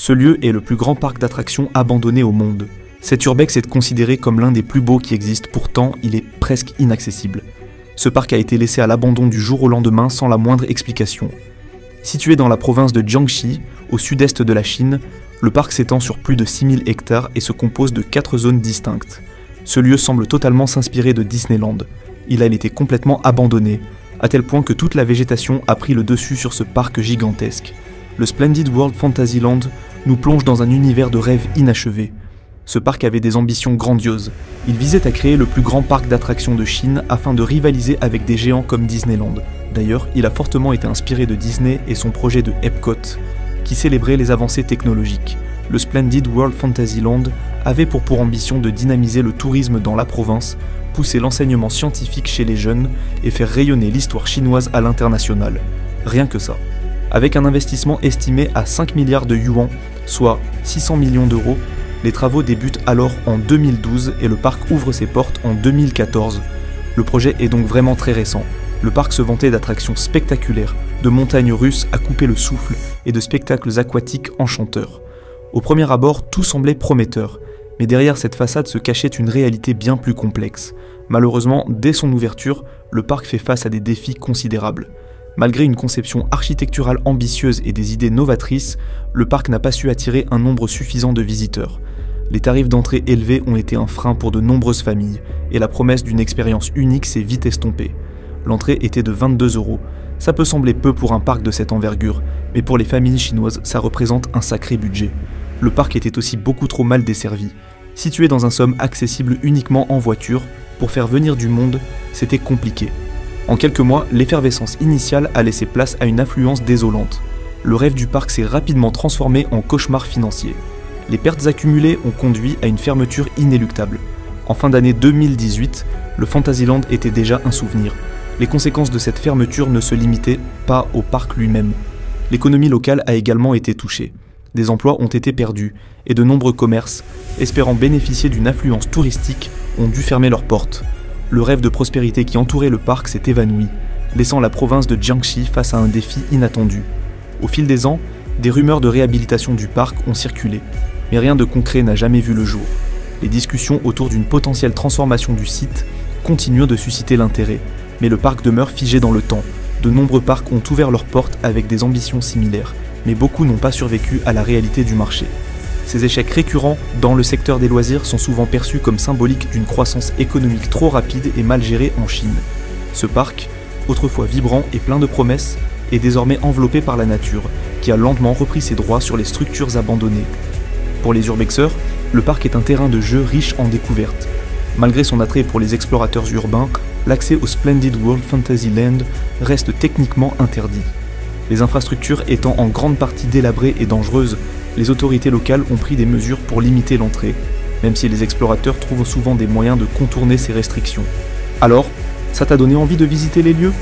Ce lieu est le plus grand parc d'attractions abandonné au monde. Cet urbex est considéré comme l'un des plus beaux qui existent, pourtant il est presque inaccessible. Ce parc a été laissé à l'abandon du jour au lendemain sans la moindre explication. Situé dans la province de Jiangxi, au sud-est de la Chine, le parc s'étend sur plus de 6000 hectares et se compose de 4 zones distinctes. Ce lieu semble totalement s'inspirer de Disneyland. Il a été complètement abandonné, à tel point que toute la végétation a pris le dessus sur ce parc gigantesque. Le Splendid World Fantasyland nous plonge dans un univers de rêves inachevés. Ce parc avait des ambitions grandioses. Il visait à créer le plus grand parc d'attractions de Chine afin de rivaliser avec des géants comme Disneyland. D'ailleurs, il a fortement été inspiré de Disney et son projet de Epcot, qui célébrait les avancées technologiques. Le Splendid World Fantasyland avait pour ambition de dynamiser le tourisme dans la province, pousser l'enseignement scientifique chez les jeunes et faire rayonner l'histoire chinoise à l'international. Rien que ça. Avec un investissement estimé à 5 milliards de yuans, soit 600 millions d'euros, les travaux débutent alors en 2012 et le parc ouvre ses portes en 2014. Le projet est donc vraiment très récent. Le parc se vantait d'attractions spectaculaires, de montagnes russes à couper le souffle et de spectacles aquatiques enchanteurs. Au premier abord, tout semblait prometteur, mais derrière cette façade se cachait une réalité bien plus complexe. Malheureusement, dès son ouverture, le parc fait face à des défis considérables. Malgré une conception architecturale ambitieuse et des idées novatrices, le parc n'a pas su attirer un nombre suffisant de visiteurs. Les tarifs d'entrée élevés ont été un frein pour de nombreuses familles, et la promesse d'une expérience unique s'est vite estompée. L'entrée était de 22 €. Ça peut sembler peu pour un parc de cette envergure, mais pour les familles chinoises, ça représente un sacré budget. Le parc était aussi beaucoup trop mal desservi. Situé dans un somme accessible uniquement en voiture, pour faire venir du monde, c'était compliqué. En quelques mois, l'effervescence initiale a laissé place à une affluence désolante. Le rêve du parc s'est rapidement transformé en cauchemar financier. Les pertes accumulées ont conduit à une fermeture inéluctable. En fin d'année 2018, le Fantasyland était déjà un souvenir. Les conséquences de cette fermeture ne se limitaient pas au parc lui-même. L'économie locale a également été touchée. Des emplois ont été perdus, et de nombreux commerces, espérant bénéficier d'une affluence touristique, ont dû fermer leurs portes. Le rêve de prospérité qui entourait le parc s'est évanoui, laissant la province de Jiangxi face à un défi inattendu. Au fil des ans, des rumeurs de réhabilitation du parc ont circulé, mais rien de concret n'a jamais vu le jour. Les discussions autour d'une potentielle transformation du site continuent de susciter l'intérêt, mais le parc demeure figé dans le temps. De nombreux parcs ont ouvert leurs portes avec des ambitions similaires, mais beaucoup n'ont pas survécu à la réalité du marché. Ces échecs récurrents dans le secteur des loisirs sont souvent perçus comme symboliques d'une croissance économique trop rapide et mal gérée en Chine. Ce parc, autrefois vibrant et plein de promesses, est désormais enveloppé par la nature, qui a lentement repris ses droits sur les structures abandonnées. Pour les urbexeurs, le parc est un terrain de jeu riche en découvertes. Malgré son attrait pour les explorateurs urbains, l'accès au Splendid World Fantasyland reste techniquement interdit. Les infrastructures étant en grande partie délabrées et dangereuses, les autorités locales ont pris des mesures pour limiter l'entrée, même si les explorateurs trouvent souvent des moyens de contourner ces restrictions. Alors, ça t'a donné envie de visiter les lieux ?